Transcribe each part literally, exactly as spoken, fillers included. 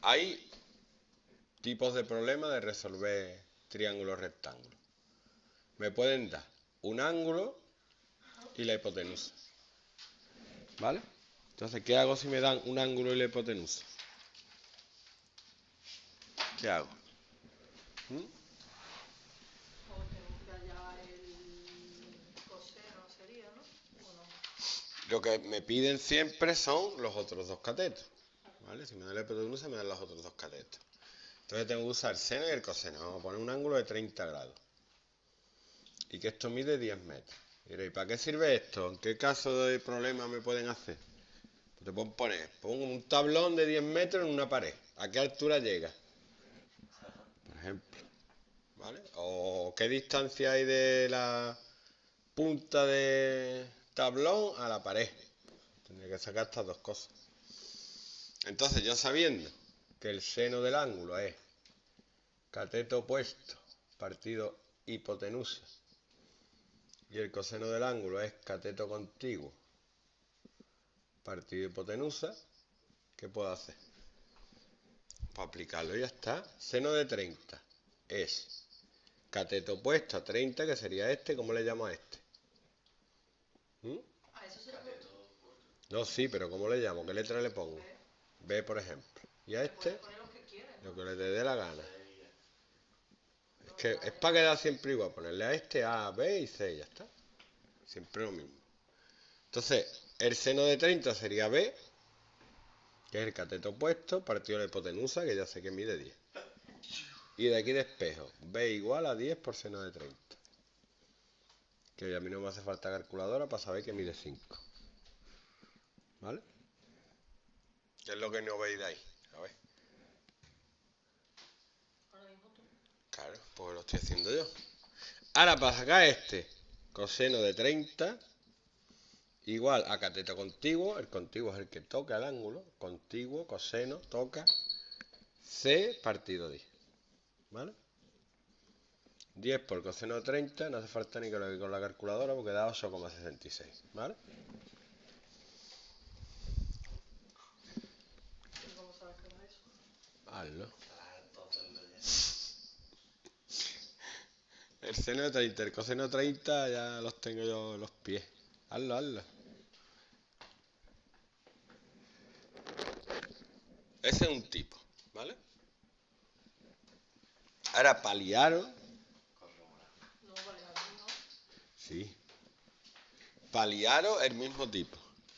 Hay tipos de problemas de resolver triángulos rectángulos. Me pueden dar un ángulo y la hipotenusa. ¿Vale? Entonces, ¿qué hago si me dan un ángulo y la hipotenusa? ¿Qué hago? ¿Mm? Lo que me piden siempre son los otros dos catetos. ¿Vale? Si me dan la hipotenusa, me dan los otros dos catetos. Entonces tengo que usar el seno y el coseno. Vamos a poner un ángulo de treinta grados. Y que esto mide diez metros. ¿Y para qué sirve esto? ¿En qué caso de problema me pueden hacer? Pues te pueden poner, pongo un tablón de diez metros en una pared. ¿A qué altura llega? Por ejemplo. ¿Vale? O qué distancia hay de la punta de tablón a la pared. Tendría que sacar estas dos cosas. Entonces, yo sabiendo que el seno del ángulo es cateto opuesto partido hipotenusa y el coseno del ángulo es cateto contiguo partido hipotenusa, ¿qué puedo hacer? Para aplicarlo ya está. Seno de treinta es cateto opuesto a treinta, que sería este. ¿Cómo le llamo a este? ¿Mm? No, sí, pero ¿cómo le llamo? ¿Qué letra le pongo? B, por ejemplo. Y a este, lo que le dé la gana. Es que es para quedar siempre igual. Ponerle a este A, B y C, ya está. Siempre lo mismo. Entonces, el seno de treinta sería B, que es el cateto opuesto, partido de la hipotenusa, que ya sé que mide diez. Y de aquí despejo, B igual a diez por seno de treinta. Que a mí no me hace falta calculadora para saber que mide cinco. ¿Vale? ¿Qué es lo que no veis de ahí? A ver. Claro, pues lo estoy haciendo yo. Ahora, para sacar este coseno de treinta, igual a cateto contiguo, el contiguo es el que toca el ángulo, contiguo, coseno, toca, C partido diez. ¿Vale? diez por coseno de treinta, no hace falta ni que lo haga con la calculadora porque da ocho coma sesenta y seis. ¿Vale? ¿Cómo sabes que da eso? Hazlo. El seno de treinta, el coseno de treinta ya los tengo yo en los pies. Hazlo, hazlo. Ese es un tipo, ¿vale? Ahora, paliaros. No, paliaros no. Sí. Paliaros el mismo tipo.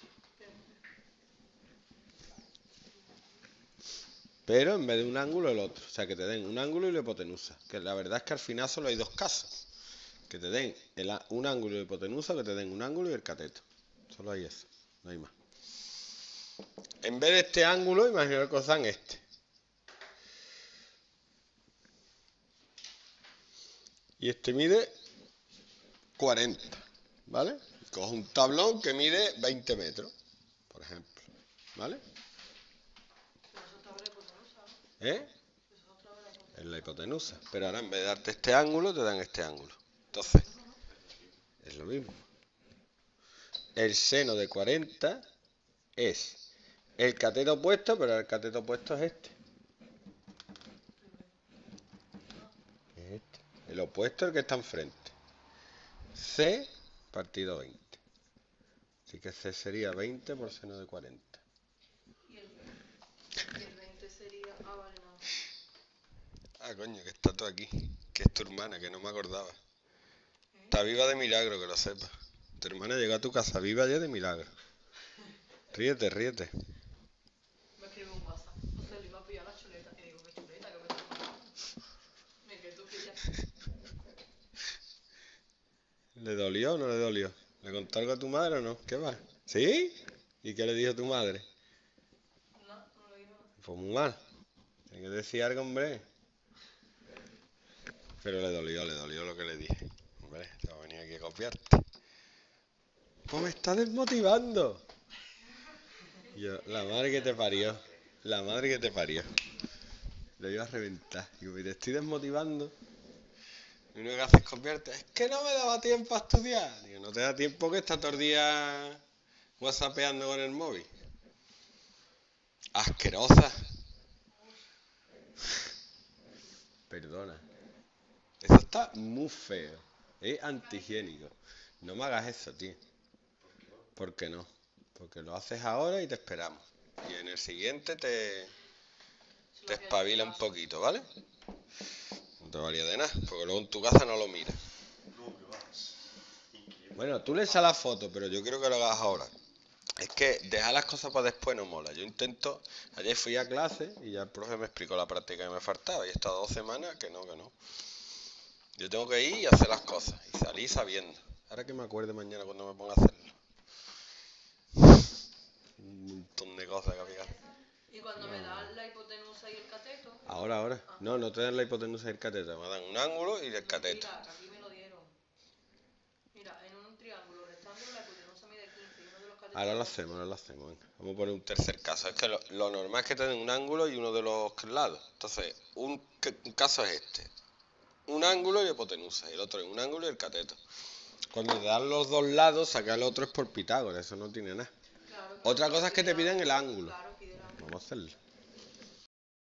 Pero en vez de un ángulo, el otro. O sea, que te den un ángulo y la hipotenusa. Que la verdad es que al final solo hay dos casos. Que te den el, un ángulo y la hipotenusa, que te den un ángulo y el cateto. Solo hay eso. No hay más. En vez de este ángulo, imaginaos que os dan este. Y este mide cuarenta. ¿Vale? Cojo un tablón que mide veinte metros. Por ejemplo. ¿Vale? Pero eso está en la hipotenusa, ¿no? ¿Eh? Eso es otra vez la hipotenusa. En la hipotenusa. Pero ahora en vez de darte este ángulo, te dan este ángulo. Entonces, es lo mismo. El seno de cuarenta es el cateto opuesto, pero el cateto opuesto es este. Es este. El opuesto es el que está enfrente. C partido veinte. Así que C sería veinte por seno de cuarenta. Y el, y el veinte sería... Ah, vale, no. Ah, coño, que está todo aquí. Que es tu hermana, que no me acordaba. ¿Eh? Está viva de milagro, que lo sepas. Tu hermana llegó a tu casa viva ya de milagro. Ríete, ríete. Me escribe un WhatsApp. José, le iba a pillar la chuleta. Y digo, ¿qué chuleta? ¿Qué me estás hablando? Me quedé tú pillas. ¿Le dolió o no le dolió? ¿Le contó algo a tu madre o no? ¿Qué va? ¿Sí? ¿Y qué le dijo tu madre? No, no lo digo nada. Fue muy mal. Tiene que decir algo, hombre. Pero le dolió, le dolió lo que le dije. Hombre, te va a venir aquí a copiarte. Pues me está desmotivando. Y yo, la madre que te parió. La madre que te parió. Lo iba a reventar. Digo, te estoy desmotivando. Y lo único que haces es copiarte. Es que no me daba tiempo a estudiar. Digo, no te da tiempo que estás todo el día whatsappeando con el móvil. Asquerosa. perdona. Eso está muy feo. Es antihigiénico. No me hagas eso, tío. ¿Por qué no? Porque lo haces ahora y te esperamos. Y en el siguiente te, te espabila un poquito, ¿vale? No te valía de nada, porque luego en tu casa no lo miras. Bueno, tú le echas la foto, pero yo quiero que lo hagas ahora. Es que dejar las cosas para después no mola. Yo intento... Ayer fui a clase y ya el profe me explicó la práctica que me faltaba. Y he estado dos semanas que no, que no. Yo tengo que ir y hacer las cosas. Y salir sabiendo. Ahora que me acuerde mañana cuando me ponga a hacerlo. Un montón de cosas que había que hacer. Y cuando me dan la hipotenusa y el cateto. Ahora, ahora. No, no te dan la hipotenusa y el cateto. Me dan un ángulo y el cateto. Mira, que aquí me lo dieron. Mira, en un triángulo rectángulo la hipotenusa mide quince y uno de los catetos. Ahora lo hacemos, ahora lo hacemos. Venga. Vamos a poner un tercer caso. Es que lo, lo normal es que te den un ángulo y uno de los lados. Entonces, un, un caso es este. Un ángulo y hipotenusa. Y el otro es un ángulo y el cateto. Cuando te dan los dos lados, sacar el otro es por Pitágoras. Eso no tiene nada. Claro, Otra cosa es que te piden el ángulo. Claro, pide el ángulo. Vamos a hacerlo.